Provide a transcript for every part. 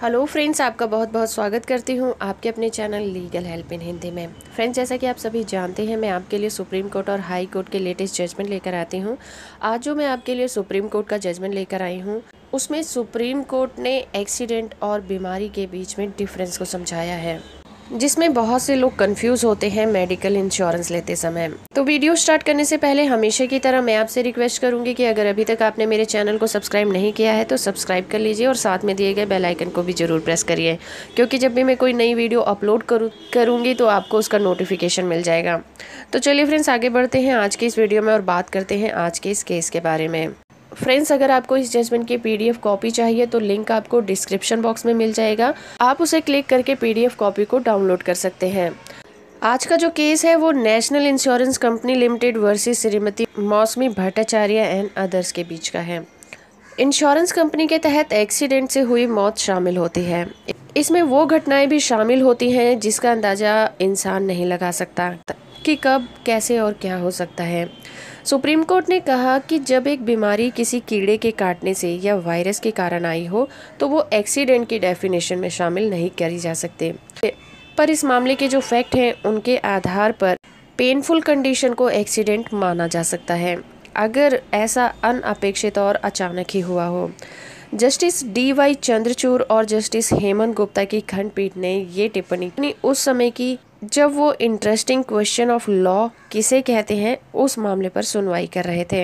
Hello friends, आपका बहुत बहुत स्वागत करती हूँ आपके अपने channel legal help in Hindi में। फ्रेंड्स, जैसा कि आप सभी जानते हैं, मैं आपके लिए सुप्रीम कोर्ट और हाई कोर्ट के लेटेस्ट जजमेंट लेकर आती हूँ। आज जो मैं आपके लिए सुप्रीम कोर्ट का जजमेंट लेकर आई हूँ, उसमें सुप्रीम कोर्ट ने एक्सीडेंट और बीमारी के बीच में डिफरेंस को समझाया है, जिसमें बहुत से लोग कंफ्यूज होते हैं मेडिकल इंश्योरेंस लेते समय। तो वीडियो स्टार्ट करने से पहले हमेशा की तरह मैं आपसे रिक्वेस्ट करूंगी कि अगर अभी तक आपने मेरे चैनल को सब्सक्राइब नहीं किया है तो सब्सक्राइब कर लीजिए और साथ में दिए गए बेल आइकन को भी जरूर प्रेस करिए, क्योंकि जब भी मैं कोई नई वीडियो अपलोड करूँगी तो आपको उसका नोटिफिकेशन मिल जाएगा। तो चलिए फ्रेंड्स, आगे बढ़ते हैं आज की इस वीडियो में और बात करते हैं आज के इस केस के बारे में। फ्रेंड्स, अगर आपको इस जजमेंट की पीडीएफ कॉपी चाहिए तो लिंक आपको डिस्क्रिप्शन बॉक्स में मिल जाएगा। आप उसे क्लिक करके पीडीएफ कॉपी को डाउनलोड कर सकते हैं। आज का जो केस है वो national insurance company limited versus Shrimati Mousumi Bhattacharya and others के बीच का है। इंश्योरेंस कंपनी के तहत एक्सीडेंट से हुई मौत शामिल होती है। इसमें वो घटनाएं भी शामिल होती हैं जिसका अंदाजा इंसान नहीं लगा सकता कि कब, कैसे और क्या हो सकता है। सुप्रीम कोर्ट ने कहा कि जब एक बीमारी किसी कीड़े के काटने से या वायरस के कारण आई हो तो वो एक्सीडेंट की डेफिनेशन में शामिल नहीं करी जा सकते। पर इस मामले के जो फैक्ट हैं उनके आधार पर पेनफुल कंडीशन को एक्सीडेंट माना जा सकता है, अगर ऐसा अनअपेक्षित और अचानक ही हुआ हो। Justice D.Y.. चंद्रचूड़ और जस्टिस हेमंत गुप्ता की खंडपीठ ने ये टिप्पणी उस समय की जब वो इंटरेस्टिंग क्वेश्चन ऑफ लॉ किसे कहते हैं उस मामले पर सुनवाई कर रहे थे।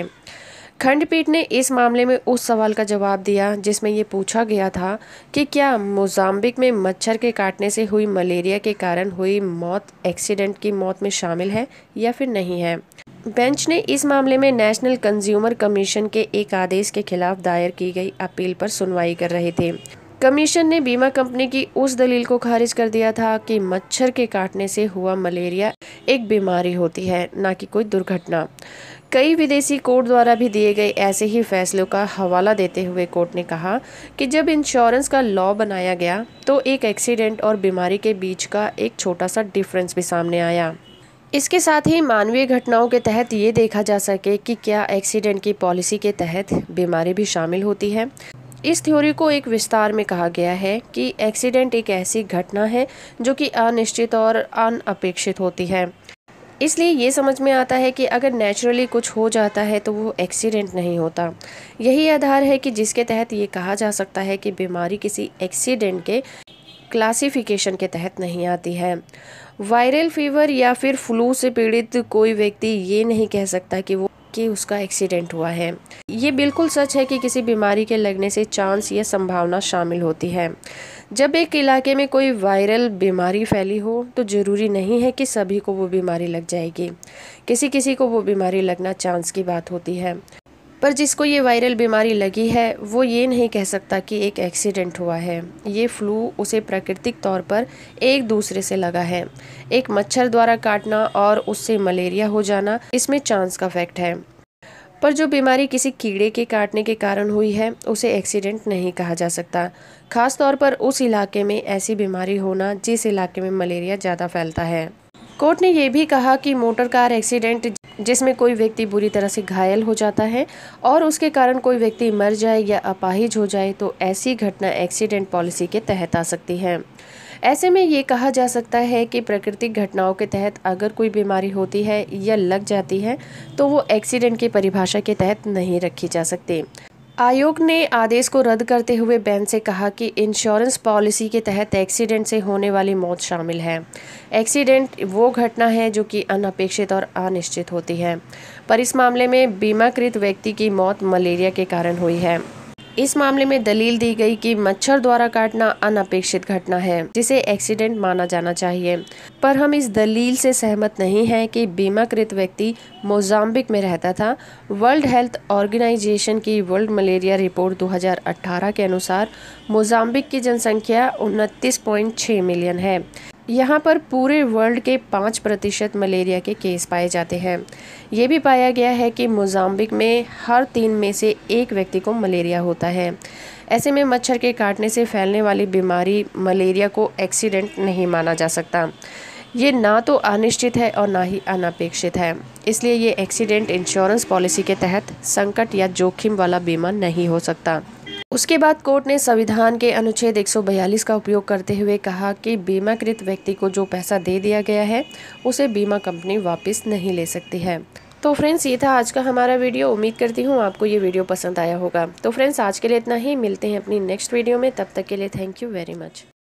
खंडपीठ ने इस मामले में उस सवाल का जवाब दिया जिसमें ये पूछा गया था कि क्या मोजाम्बिक में मच्छर के काटने से हुई मलेरिया के कारण हुई मौत एक्सीडेंट की मौत में शामिल है या फिर नहीं है। बेंच ने इस मामले में नेशनल कंज्यूमर कमीशन के एक आदेश के खिलाफ दायर की गई अपील पर सुनवाई कर रहे थे। कमीशन ने बीमा कंपनी की उस दलील को खारिज कर दिया था कि मच्छर के काटने से हुआ मलेरिया एक बीमारी होती है, ना कि कोई दुर्घटना। कई विदेशी कोर्ट द्वारा भी दिए गए ऐसे ही फैसलों का हवाला देते हुए कोर्ट ने कहा कि जब इंश्योरेंस का लॉ बनाया गया तो एक एक्सीडेंट और बीमारी के बीच का एक छोटा सा डिफरेंस भी सामने आया। इसके साथ ही मानवीय घटनाओं के तहत ये देखा जा सके कि क्या एक्सीडेंट की पॉलिसी के तहत बीमारी भी शामिल होती है। इस थ्योरी को एक विस्तार में कहा गया है कि एक्सीडेंट एक ऐसी घटना है जो कि अनिश्चित और अनअपेक्षित होती है। इसलिए ये समझ में आता है कि अगर नेचुरली कुछ हो जाता है तो वो एक्सीडेंट नहीं होता। यही आधार है कि जिसके तहत ये कहा जा सकता है कि बीमारी किसी एक्सीडेंट के क्लासिफिकेशन के तहत नहीं आती है। वायरल फीवर या फिर फ्लू से पीड़ित कोई व्यक्ति ये नहीं कह सकता कि उसका एक्सीडेंट हुआ है। ये बिल्कुल सच है कि किसी बीमारी के लगने से चांस या संभावना शामिल होती है। जब एक इलाके में कोई वायरल बीमारी फैली हो तो जरूरी नहीं है कि सभी को वो बीमारी लग जाएगी। किसी किसी को वो बीमारी लगना चांस की बात होती है, पर जिसको ये वायरल बीमारी लगी है वो ये नहीं कह सकता कि एक एक्सीडेंट हुआ है। ये फ्लू उसे प्राकृतिक तौर पर एक दूसरे से लगा है। एक मच्छर द्वारा काटना और उससे मलेरिया हो जाना, इसमें चांस का फैक्ट है। पर जो बीमारी किसी कीड़े के काटने के कारण हुई है उसे एक्सीडेंट नहीं कहा जा सकता, खास तौर पर उस इलाके में ऐसी बीमारी होना जिस इलाके में मलेरिया ज़्यादा फैलता है। कोर्ट ने यह भी कहा कि मोटर कार एक्सीडेंट जिसमें कोई व्यक्ति बुरी तरह से घायल हो जाता है और उसके कारण कोई व्यक्ति मर जाए या अपाहिज हो जाए तो ऐसी घटना एक्सीडेंट पॉलिसी के तहत आ सकती है। ऐसे में ये कहा जा सकता है कि प्राकृतिक घटनाओं के तहत अगर कोई बीमारी होती है या लग जाती है तो वो एक्सीडेंट की परिभाषा के तहत नहीं रखी जा सकती। आयोग ने आदेश को रद्द करते हुए बेंच से कहा कि इंश्योरेंस पॉलिसी के तहत एक्सीडेंट से होने वाली मौत शामिल है। एक्सीडेंट वो घटना है जो कि अनअपेक्षित और अनिश्चित होती है, पर इस मामले में बीमाकृत व्यक्ति की मौत मलेरिया के कारण हुई है। इस मामले में दलील दी गई कि मच्छर द्वारा काटना अनअपेक्षित घटना है जिसे एक्सीडेंट माना जाना चाहिए, पर हम इस दलील से सहमत नहीं हैं कि बीमाकृत व्यक्ति मोजाम्बिक में रहता था। वर्ल्ड हेल्थ ऑर्गेनाइजेशन की वर्ल्ड मलेरिया रिपोर्ट 2018 के अनुसार मोजाम्बिक की जनसंख्या 29.6 मिलियन है। यहाँ पर पूरे वर्ल्ड के 5% मलेरिया के केस पाए जाते हैं। ये भी पाया गया है कि मोजाम्बिक में हर 3 में से 1 व्यक्ति को मलेरिया होता है। ऐसे में मच्छर के काटने से फैलने वाली बीमारी मलेरिया को एक्सीडेंट नहीं माना जा सकता। ये ना तो अनिश्चित है और ना ही अनपेक्षित है, इसलिए ये एक्सीडेंट इंश्योरेंस पॉलिसी के तहत संकट या जोखिम वाला बीमा नहीं हो सकता। उसके बाद कोर्ट ने संविधान के अनुच्छेद 142 का उपयोग करते हुए कहा कि बीमाकृत व्यक्ति को जो पैसा दे दिया गया है उसे बीमा कंपनी वापस नहीं ले सकती है। तो फ्रेंड्स, ये था आज का हमारा वीडियो। उम्मीद करती हूँ आपको ये वीडियो पसंद आया होगा। तो फ्रेंड्स, आज के लिए इतना ही। मिलते हैं अपनी नेक्स्ट वीडियो में। तब तक के लिए थैंक यू वेरी मच।